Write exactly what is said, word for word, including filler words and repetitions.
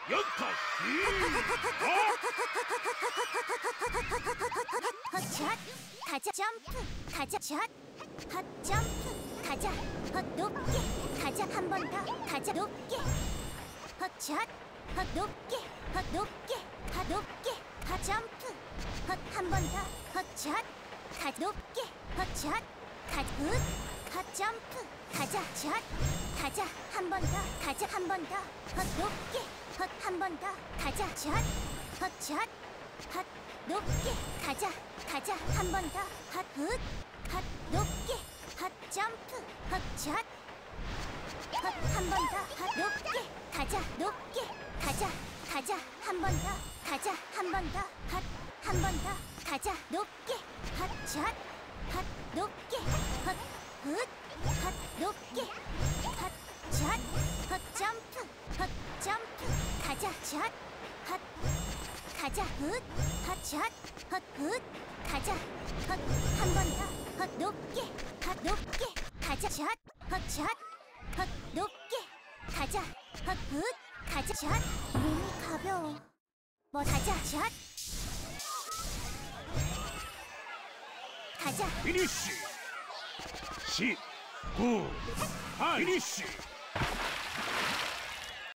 연타 헛샷 가자 점프 가자 샷 헛 점프 가자 헛 높게 가자 한 번 더 가자 높게 헛샷 헛 높게 헛 높게 헛 높게 헛 점프 헛 한 번 더 헛샷 가 높게 헛샷 가굿 점프 가자 샷 가자 한 번 더 가자 한 번 더 헛 높게 헛 한 번 더 가자 샷 헛샷 헛 높게 가자 가자 한 번 더 헛굿 헛 높게 헛 점프 헛샷 헛 한 번 더 헛 높게 가자 높게 가자 가자 한 번 더 가자 한 번 더 헛 한 번 더 가자 높게 헛샷 헛 높게 헛 굿 헛 높게 헛샷 헛 점프 헛 점프 가자 샷 헛 가자 굿 헛샷 헛굿 가자 헛 한 번 더 헛 높게 헛 높게 가자 샷 헛샷 헛 높게 가자 헛굿 가자 샷 몸이 가벼워 뭐 가자 샷 가자 피니쉬 십 구 팔 피니쉬